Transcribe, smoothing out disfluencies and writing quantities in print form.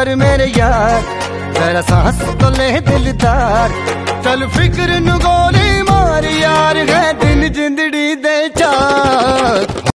कर मेरे यार, जरा सांस तो ले दिलदार। चल फिक्र नु गोली मार यार, है दिन